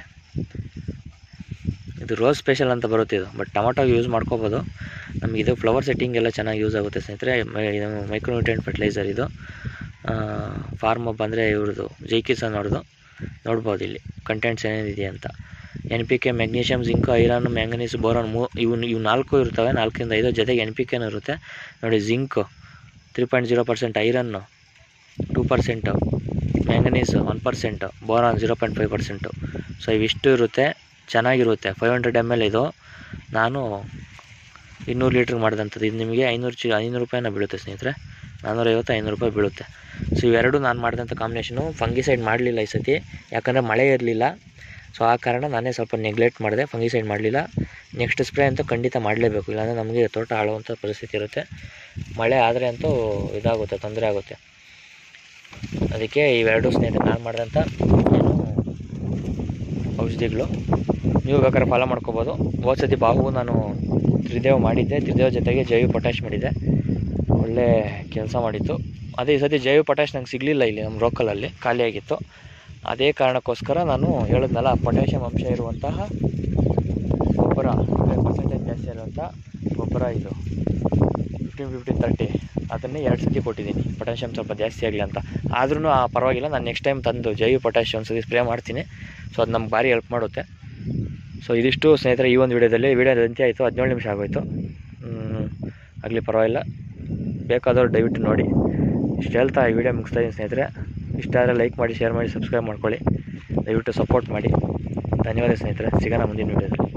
ಇದು ರೋಸ್ ಸ್ಪೆಷಲ್ ಅಂತ ಬರುತ್ತೆ ಇದು, ಬಟ್ ಟೊಮೊಟೊಗೆ ಯೂಸ್ ಮಾಡ್ಕೋಬೋದು. ನಮಗಿದು ಫ್ಲವರ್ ಸೆಟ್ಟಿಂಗ್ ಎಲ್ಲ ಚೆನ್ನಾಗಿ ಯೂಸ್ ಆಗುತ್ತೆ ಸ್ನೇಹಿತರೆ. ಇದು ಮೈಕ್ರೋನ್ಯೂಟ್ರಿಯೆಂಟ್ ಫರ್ಟಿಲೈಸರ್ ಇದು. ಫಾರ್ಮ್ ಅಪ್ ಅಂದರೆ ಇವ್ರದ್ದು ಜೈಕಿಸನ್ ಅವ್ರದ್ದು ನೋಡ್ಬೋದು ಇಲ್ಲಿ ಕಂಟೆಂಟ್ಸ್ ಏನೇನಿದೆ ಅಂತ. N P K, magnesium, zinc, iron, manganese, boron ಮೂ ಇವು ಇವು ನಾಲ್ಕು ಇರ್ತವೆ, ನಾಲ್ಕರಿಂದ ಐದು. ಜೊತೆಗೆ ಎನ್ ಪಿ ಕೆನೂ ಇರುತ್ತೆ ನೋಡಿ. Zinc three point zero percent, iron two percent, manganese one percent, boron zero point five percent. So ಇವಿಷ್ಟು ಇರುತ್ತೆ, ಚೆನ್ನಾಗಿರುತ್ತೆ. ಫೈವ್ ಹಂಡ್ರೆಡ್ ಎಮ್ ಎಲ್ ಇದು. ನಾನು ಇನ್ನೂರು ಲೀಟ್ರ್ ಮಾಡಿದಂಥದ್ದು. ಇದು ನಿಮಗೆ ಐನೂರು ಚಿ ಐನೂರು ರೂಪಾಯಿನ ಬೀಳುತ್ತೆ ಸ್ನೇಹಿತರೆ, ನಾನ್ನೂರೈವತ್ತು ಐನೂರು ರೂಪಾಯಿ ಬೀಳುತ್ತೆ. ಸೊ ಇವೆರಡು ನಾನು ಮಾಡಿದಂಥ ಕಾಂಬಿನೇಷನು. ಫಂಗಿಸೈಡ್ ಮಾಡಲಿಲ್ಲ ಈ ಸತಿ, ಯಾಕಂದರೆ ಮಳೆ ಇರಲಿಲ್ಲ. ಸೊ ಆ ಕಾರಣ ನಾನೇ ಸ್ವಲ್ಪ ನೆಗ್ಲೆಕ್ಟ್ ಮಾಡಿದೆ, ಫಂಗಿಸೈಡ್ ಮಾಡಲಿಲ್ಲ. ನೆಕ್ಸ್ಟ್ ಸ್ಪ್ರೇ ಅಂತೂ ಖಂಡಿತ ಮಾಡಲೇಬೇಕು, ಇಲ್ಲಾಂದರೆ ನಮಗೆ ತೋಟ ಆಳುವಂಥ ಪರಿಸ್ಥಿತಿ ಇರುತ್ತೆ. ಮಳೆ ಆದರೆ ಅಂತೂ ಇದಾಗುತ್ತೆ, ತೊಂದರೆ ಆಗುತ್ತೆ. ಅದಕ್ಕೆ ಇವೆರಡು ಸ್ನೇಹಿತರೆ ನಾನು ಮಾಡಿದಂಥ ಏನು ಔಷಧಿಗಳು. ನೀವು ಬೇಕಾದ್ರೆ ಫಾಲೋ ಮಾಡ್ಕೋಬೋದು. ಹೋದ ಸತಿ ಬಾಹು ನಾನು ತ್ರಿದೇವ್ ಮಾಡಿದ್ದೆ, ತ್ರಿದೇವ್ ಜೊತೆಗೆ ಜೈವ ಪೊಟ್ಯಾಶ್ ಮಾಡಿದ್ದೆ, ಒಳ್ಳೆ ಕೆಲಸ ಮಾಡಿತ್ತು. ಅದೇ ಈ ಸತಿ ಜೈವ ಪೊಟ್ಯಾಶ್ ನಂಗೆ ಸಿಗಲಿಲ್ಲ ಇಲ್ಲಿ ನಮ್ಮ ಲೋಕಲಲ್ಲಿ, ಖಾಲಿಯಾಗಿತ್ತು. ಅದೇ ಕಾರಣಕ್ಕೋಸ್ಕರ ನಾನು ಹೇಳಿದ್ನಲ್ಲ, ಪೊಟ್ಯಾಷಿಯಮ್ ಅಂಶ ಇರುವಂತಹ ಗೊಬ್ಬರ, ಪರ್ಸೆಂಟೇಜ್ ಜಾಸ್ತಿ ಇರುವಂಥ ಗೊಬ್ಬರ ಇದು ಫಿಫ್ಟೀನ್ ಫಿಫ್ಟೀನ್ ತರ್ಟಿ, ಅದನ್ನೇ ಎರಡು ಸತಿ ಕೊಟ್ಟಿದ್ದೀನಿ ಪೊಟ್ಯಾಷಿಯಮ್ ಸ್ವಲ್ಪ ಜಾಸ್ತಿ ಆಗಲಿ ಅಂತ. ಆದ್ರೂ ಪರವಾಗಿಲ್ಲ, ನಾನು ನೆಕ್ಸ್ಟ್ ಟೈಮ್ ತಂದು ಜೈವ ಪೊಟ್ಯಾಷಿಯಮ್ ಒಂದು ಸತಿ ಸ್ಪ್ರೇ ಮಾಡ್ತೀನಿ. ಸೊ ಅದು ನಮ್ಗೆ ಭಾರಿ ಹೆಲ್ಪ್ ಮಾಡುತ್ತೆ. ಸೊ ಇದಿಷ್ಟು ಸ್ನೇಹಿತರೆ ಈ ಒಂದು ವಿಡಿಯೋದಲ್ಲಿ. ವಿಡಿಯೋ ಅಂತ್ಯ ಆಯಿತು, ಹದಿನೇಳು ನಿಮಿಷ ಆಗೋಯಿತು. ಆಗಲಿ ಪರವಾಗಿಲ್ಲ, ಬೇಕಾದವ್ರು ದಯವಿಟ್ಟು ನೋಡಿ. ಇಷ್ಟು ಹೇಳ್ತಾ ಈ ವಿಡಿಯೋ ಮುಗಿಸ್ತಾ ಇದ್ದೀನಿ ಸ್ನೇಹಿತರೆ. ಇಷ್ಟ ಆದರೆ ಲೈಕ್ ಮಾಡಿ, ಶೇರ್ ಮಾಡಿ, ಸಬ್ಸ್ಕ್ರೈಬ್ ಮಾಡ್ಕೊಳ್ಳಿ. ದಯವಿಟ್ಟು ಸಪೋರ್ಟ್ ಮಾಡಿ. ಧನ್ಯವಾದ ಸ್ನೇಹಿತರೆ, ಸಿಗೋಣ ಮುಂದಿನ ವಿಡಿಯೋದಲ್ಲಿ.